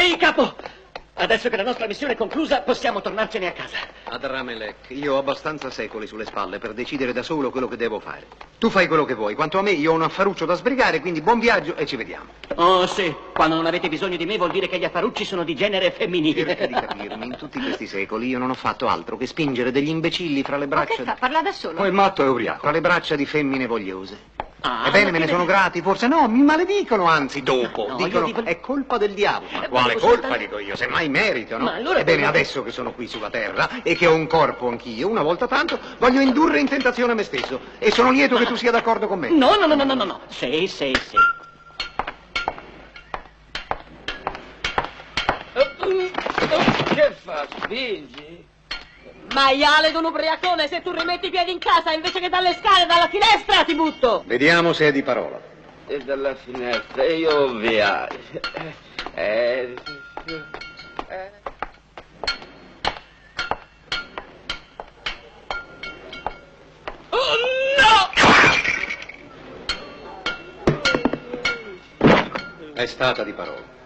Ehi, capo! Adesso che la nostra missione è conclusa, possiamo tornarcene a casa. Adramelech, io ho abbastanza secoli sulle spalle per decidere da solo quello che devo fare. Tu fai quello che vuoi. Quanto a me, io ho un affaruccio da sbrigare, quindi buon viaggio e ci vediamo. Oh, sì. Quando non avete bisogno di me vuol dire che gli affarucci sono di genere femminile. Cerca di capirmi, in tutti questi secoli io non ho fatto altro che spingere degli imbecilli fra le braccia... Che fa? Parla da solo? Poi matto e ubriaco. Fra le braccia di femmine vogliose. Ah, Ebbene, me ne sono grati, forse no, mi maledicono, anzi, dopo. No, Dicono, io dico- è colpa del diavolo. Ma quale volevo colpa, soltanto- dico io, semmai merito, no? Ma allora Ebbene, volevo- adesso che sono qui sulla terra e che ho un corpo anch'io, una volta tanto, voglio indurre in tentazione me stesso. E sono lieto che tu sia d'accordo con me. No. Sì. Che fa? Spingi? Maiale d'un ubriacone, se tu rimetti i piedi in casa invece che dalle scale, dalla finestra ti butto! Vediamo se è di parola. E dalla finestra io via. Oh no! È stata di parola.